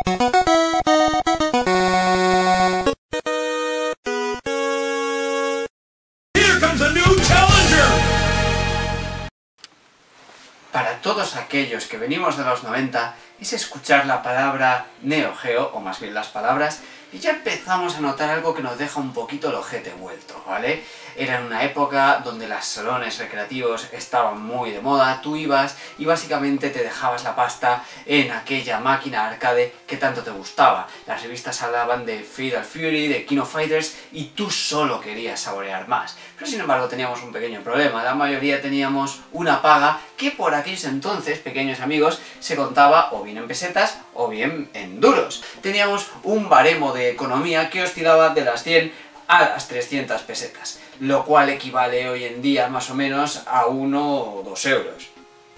Para todos aquellos que venimos de los 90, es escuchar la palabra Neo Geo, o más bien las palabras, y ya empezamos a notar algo que nos deja un poquito el ojete vuelto, ¿vale? Era en una época donde los salones recreativos estaban muy de moda, tú ibas y básicamente te dejabas la pasta en aquella máquina arcade que tanto te gustaba. Las revistas hablaban de Fatal Fury, de King of Fighters, y tú solo querías saborear más. Pero sin embargo teníamos un pequeño problema, la mayoría teníamos una paga que por aquellos entonces, pequeños amigos, se contaba o bien en pesetas o bien en duros. Teníamos un baremo de economía que oscilaba de las 100 a las 300 pesetas, lo cual equivale hoy en día más o menos a 1 o 2 euros.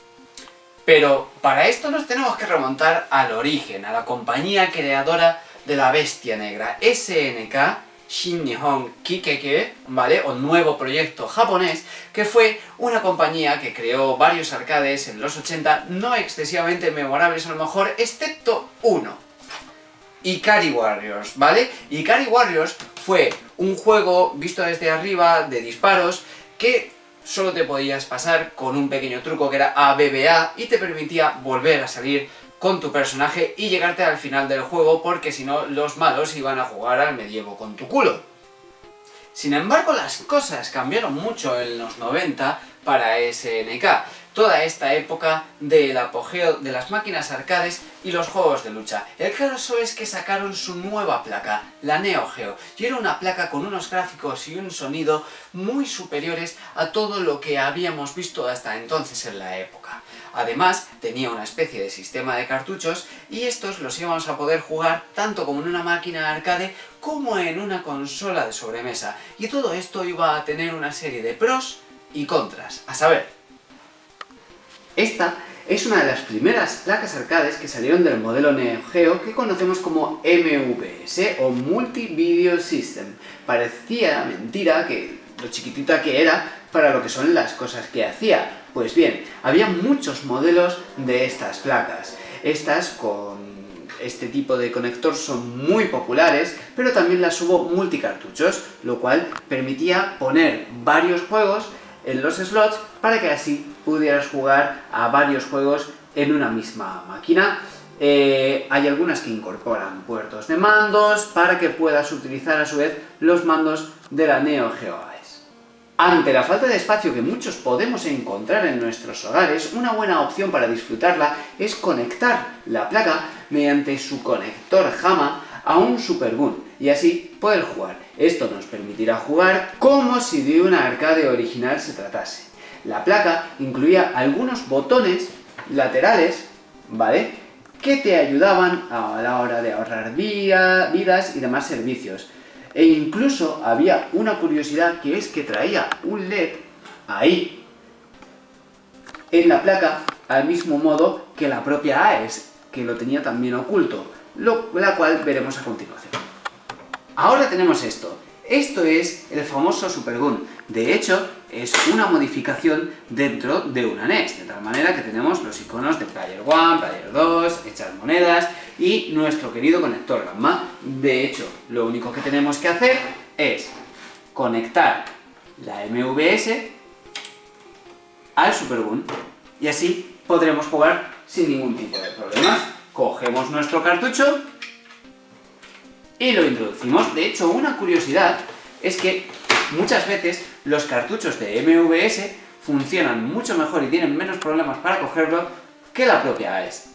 Pero para esto nos tenemos que remontar al origen, a la compañía creadora de la bestia negra, SNK Shin Nihon Kikeke, ¿vale? O nuevo proyecto japonés, que fue una compañía que creó varios arcades en los 80, no excesivamente memorables a lo mejor, excepto uno. Ikari Warriors, ¿vale? Ikari Warriors fue un juego visto desde arriba, de disparos, que solo te podías pasar con un pequeño truco que era ABBA y te permitía volver a salir con tu personaje y llegarte al final del juego, porque si no los malos iban a jugar al medievo con tu culo. Sin embargo, las cosas cambiaron mucho en los 90 para SNK. Toda esta época del apogeo de las máquinas arcades y los juegos de lucha. El caso es que sacaron su nueva placa, la Neo Geo, y era una placa con unos gráficos y un sonido muy superiores a todo lo que habíamos visto hasta entonces en la época. Además, tenía una especie de sistema de cartuchos y estos los íbamos a poder jugar tanto como en una máquina arcade como en una consola de sobremesa. Y todo esto iba a tener una serie de pros y contras, a saber. Esta es una de las primeras placas arcades que salieron del modelo Neo Geo que conocemos como MVS o Multi Video System. Parecía mentira que lo chiquitita que era para lo que son las cosas que hacía. Pues bien, había muchos modelos de estas placas. Estas con este tipo de conector son muy populares, pero también las hubo multicartuchos, lo cual permitía poner varios juegos en los slots para que así pudieras jugar a varios juegos en una misma máquina. Hay algunas que incorporan puertos de mandos para que puedas utilizar a su vez los mandos de la Neo Geo AES. Ante la falta de espacio que muchos podemos encontrar en nuestros hogares, una buena opción para disfrutarla es conectar la placa mediante su conector JAMA a un Super Gun y así poder jugar. Esto nos permitirá jugar como si de una arcade original se tratase. La placa incluía algunos botones laterales, ¿vale?, que te ayudaban a la hora de ahorrar vidas y demás servicios. E incluso había una curiosidad, que es que traía un LED ahí en la placa al mismo modo que la propia AES, que lo tenía también oculto, la cual veremos a continuación. Ahora tenemos esto. Esto es el famoso Super Gun. De hecho, es una modificación dentro de una NES, de tal manera que tenemos los iconos de Player 1, Player 2, echar monedas y nuestro querido conector Gamma. De hecho, lo único que tenemos que hacer es conectar la MVS al Super Gun y así podremos jugar sin ningún tipo de problemas. Cogemos nuestro cartucho y lo introducimos. De hecho, una curiosidad es que muchas veces los cartuchos de MVS funcionan mucho mejor y tienen menos problemas para cogerlo que la propia AES.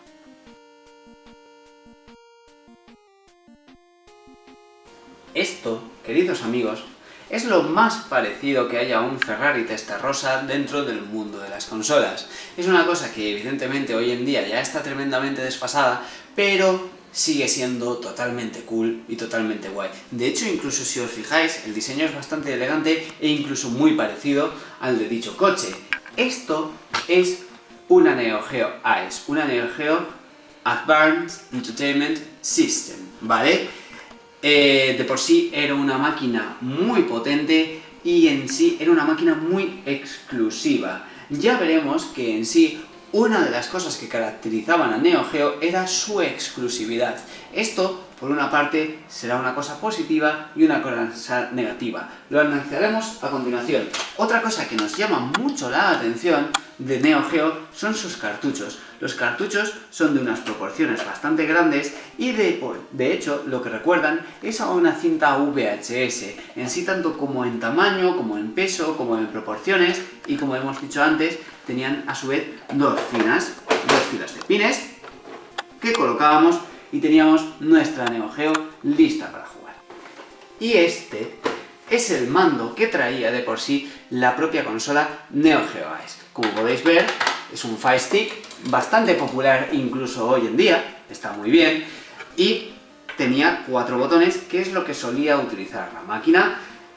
Esto, queridos amigos, es lo más parecido que haya a un Ferrari Testarossa dentro del mundo de las consolas. Es una cosa que evidentemente hoy en día ya está tremendamente desfasada, pero sigue siendo totalmente cool y totalmente guay. De hecho, incluso si os fijáis, el diseño es bastante elegante e incluso muy parecido al de dicho coche. Esto es una Neo Geo AES, una Neo Geo Advanced Entertainment System, ¿vale? De por sí era una máquina muy potente y en sí era una máquina muy exclusiva. Ya veremos que en sí Una de las cosas que caracterizaban a Neo Geo era su exclusividad. Esto, por una parte, será una cosa positiva y una cosa negativa. Lo analizaremos a continuación. Otra cosa que nos llama mucho la atención de Neo Geo son sus cartuchos. Los cartuchos son de unas proporciones bastante grandes y de hecho lo que recuerdan es a una cinta VHS, en sí tanto como en tamaño, como en peso, como en proporciones, y como hemos dicho antes, tenían a su vez dos filas de pines que colocábamos y teníamos nuestra Neo Geo lista para jugar. Y este es el mando que traía de por sí la propia consola Neo Geo AES. Como podéis ver, es un Fire Stick bastante popular incluso hoy en día, está muy bien, y tenía 4 botones, que es lo que solía utilizar la máquina.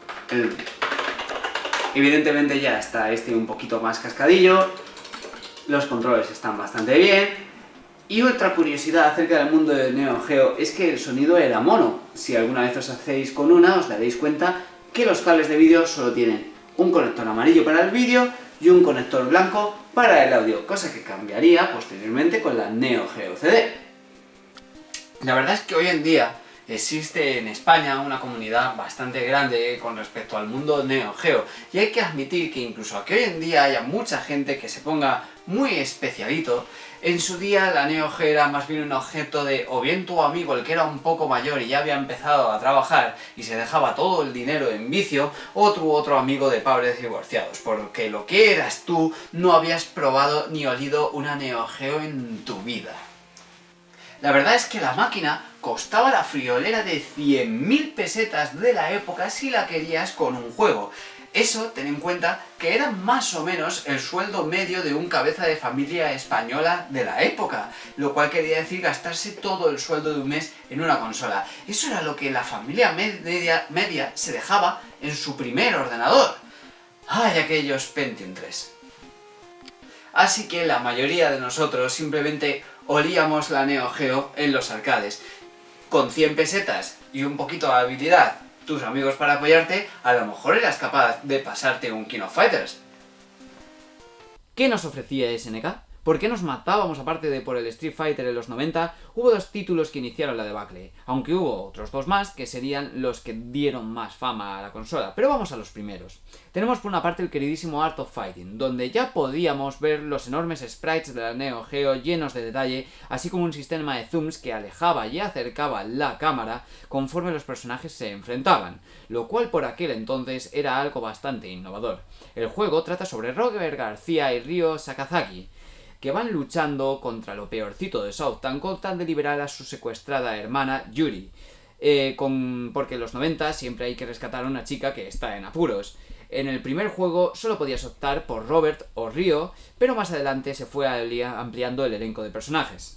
Evidentemente ya está un poquito más cascadillo, los controles están bastante bien, y otra curiosidad acerca del mundo de Neo Geo es que el sonido era mono. Si alguna vez os hacéis con una, os daréis cuenta que los cables de vídeo solo tienen un conector amarillo para el vídeo y un conector blanco para el audio, cosa que cambiaría posteriormente con la Neo Geo CD. La verdad es que hoy en día existe en España una comunidad bastante grande con respecto al mundo Neo Geo, y hay que admitir que incluso aunque hoy en día haya mucha gente que se ponga muy especialito, en su día la Neo Geo era más bien un objeto de o bien tu amigo, el que era un poco mayor y ya había empezado a trabajar y se dejaba todo el dinero en vicio, o tu otro amigo de padres divorciados, porque lo que eras tú no habías probado ni olido una Neo Geo en tu vida. La verdad es que la máquina costaba la friolera de 100.000 pesetas de la época si la querías con un juego. Eso, ten en cuenta, que era más o menos el sueldo medio de un cabeza de familia española de la época, lo cual quería decir gastarse todo el sueldo de un mes en una consola. Eso era lo que la familia media se dejaba en su primer ordenador. ¡Ay, aquellos Pentium 3! Así que la mayoría de nosotros simplemente olíamos la Neo Geo en los arcades. Con 100 pesetas y un poquito de habilidad, tus amigos para apoyarte, a lo mejor eras capaz de pasarte un King of Fighters. ¿Qué nos ofrecía SNK? ¿Por qué nos matábamos aparte de por el Street Fighter en los 90? Hubo 2 títulos que iniciaron la debacle, aunque hubo otros 2 más que serían los que dieron más fama a la consola, pero vamos a los primeros. Tenemos por una parte el queridísimo Art of Fighting, donde ya podíamos ver los enormes sprites de la Neo Geo llenos de detalle, así como un sistema de zooms que alejaba y acercaba la cámara conforme los personajes se enfrentaban, lo cual por aquel entonces era algo bastante innovador. El juego trata sobre Robert García y Ryo Sakazaki, que van luchando contra lo peorcito de South Town con tal de liberar a su secuestrada hermana Yuri. Porque en los 90 siempre hay que rescatar a una chica que está en apuros. En el primer juego solo podías optar por Robert o Ryo, pero más adelante se fue ampliando el elenco de personajes.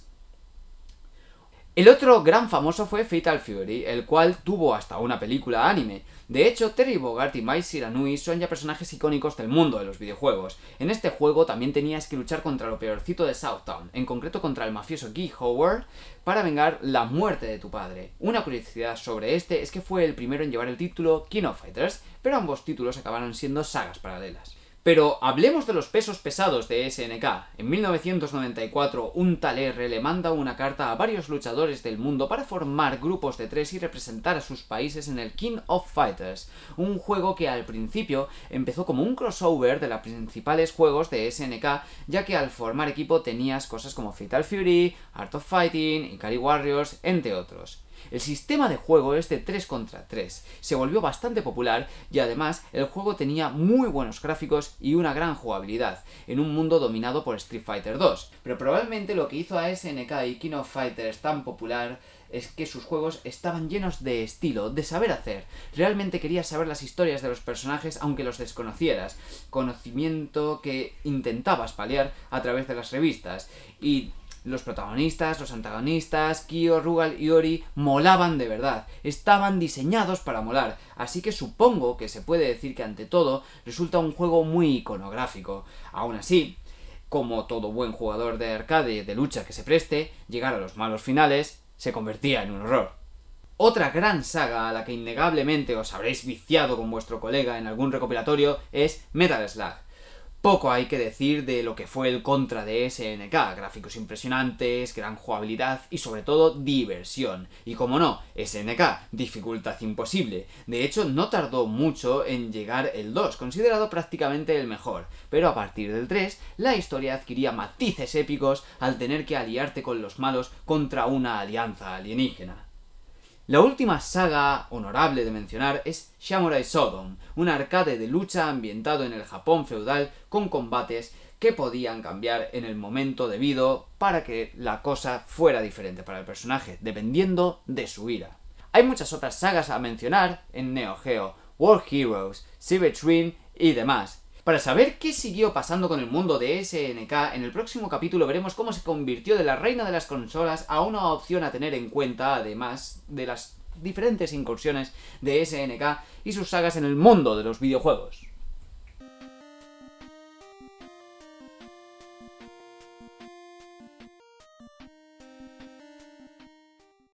El otro gran famoso fue Fatal Fury, el cual tuvo hasta una película anime. De hecho, Terry Bogard y Mai Shiranui son ya personajes icónicos del mundo de los videojuegos. En este juego también tenías que luchar contra lo peorcito de South Town, en concreto contra el mafioso Guy Howard, para vengar la muerte de tu padre. Una curiosidad sobre este es que fue el primero en llevar el título King of Fighters, pero ambos títulos acabaron siendo sagas paralelas. Pero hablemos de los pesos pesados de SNK. En 1994, un tal R le manda una carta a varios luchadores del mundo para formar grupos de 3 y representar a sus países en el King of Fighters, un juego que al principio empezó como un crossover de los principales juegos de SNK, ya que al formar equipo tenías cosas como Fatal Fury, Art of Fighting, Ikari Warriors, entre otros. El sistema de juego es de 3 contra 3, se volvió bastante popular y además el juego tenía muy buenos gráficos y una gran jugabilidad, en un mundo dominado por Street Fighter 2. Pero probablemente lo que hizo a SNK y King of Fighters tan popular es que sus juegos estaban llenos de estilo, de saber hacer. Realmente querías saber las historias de los personajes aunque los desconocieras, conocimiento que intentabas paliar a través de las revistas. Y los protagonistas, los antagonistas, Kyo, Rugal y Ori molaban de verdad, estaban diseñados para molar, así que supongo que se puede decir que ante todo resulta un juego muy iconográfico. Aún así, como todo buen jugador de arcade de lucha que se preste, llegar a los malos finales se convertía en un horror. Otra gran saga a la que innegablemente os habréis viciado con vuestro colega en algún recopilatorio es Metal Slug. Poco hay que decir de lo que fue el Contra de SNK, gráficos impresionantes, gran jugabilidad y sobre todo diversión. Y como no, SNK, dificultad imposible. De hecho, no tardó mucho en llegar el 2, considerado prácticamente el mejor. Pero a partir del 3, la historia adquiría matices épicos al tener que aliarte con los malos contra una alianza alienígena. La última saga honorable de mencionar es Samurai Shodown, un arcade de lucha ambientado en el Japón feudal con combates que podían cambiar en el momento debido para que la cosa fuera diferente para el personaje, dependiendo de su ira. Hay muchas otras sagas a mencionar en Neo Geo, War Heroes, Cybertrain y demás. Para saber qué siguió pasando con el mundo de SNK, en el próximo capítulo veremos cómo se convirtió de la reina de las consolas a una opción a tener en cuenta, además de las diferentes incursiones de SNK y sus sagas en el mundo de los videojuegos.